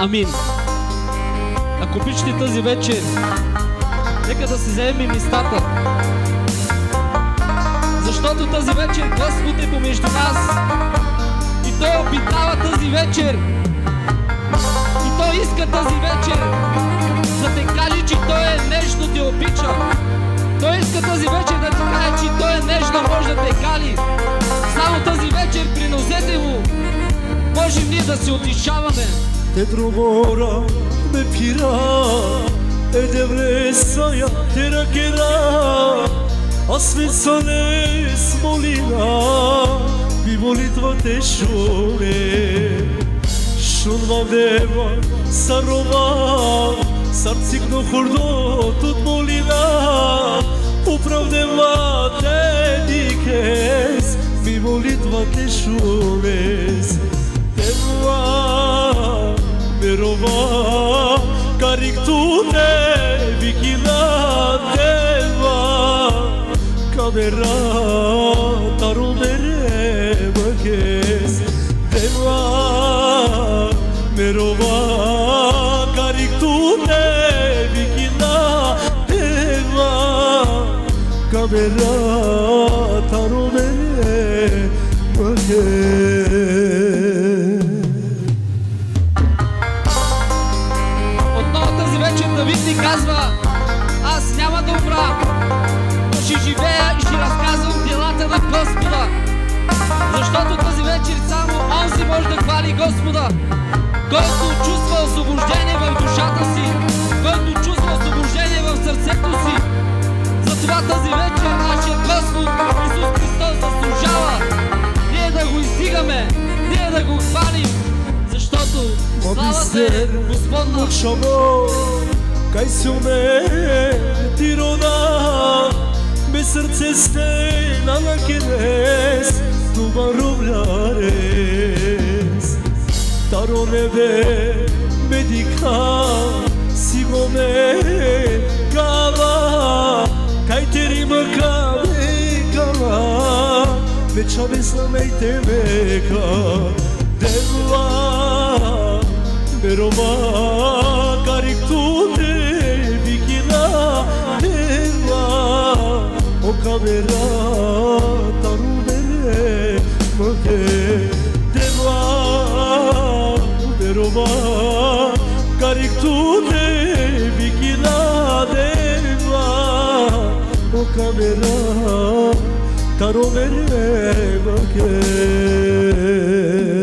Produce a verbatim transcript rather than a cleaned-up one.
Амин. Ако обичате тази вечер, нека да се вземем местата. Защото тази вечер Господ е помежду нас. И Той обитава тази вечер. И Той иска тази вечер да те каже, че Той е нежно те обича. Той иска тази вечер да ти каже, че Той е нежно, може да те кали. Само тази вечер при нозете Му можем ние да се утешаваме. Те другора ме пира, еде влесая те ракера, а свецане смолина, би молитва те шуне. Шунва дева сарова, сарцикно хордо тут молина, управдева те дикес, би молитва те шунес. Дева мерова, кариктуне викина дева, камера тарумере бакес. Дева мерова, кариктуне викина дева, камера тарумере бакес. Давид ни казва: аз няма да умра, но ще живея и ще разказвам делата на Господа. Защото тази вечер само Он си може да хвали Господа, който чувства освобождение в душата си, който чувства освобождение в сърцето си. Затова тази вечер нашия Господ Исус Христос заслужава ние да го издигаме, ние да го хвалим, защото славата е Господна. Kaj se u me ti roda, me srce stena na kenes, tu barublares. Taro nebe medika, sigo me kava, kaj teri maka me kava, me čabe znamejte meka. Deva, merova, kariktune, kamera tarumere mage. Deva derova kariktune vikina deva, o kamera tarumere mage.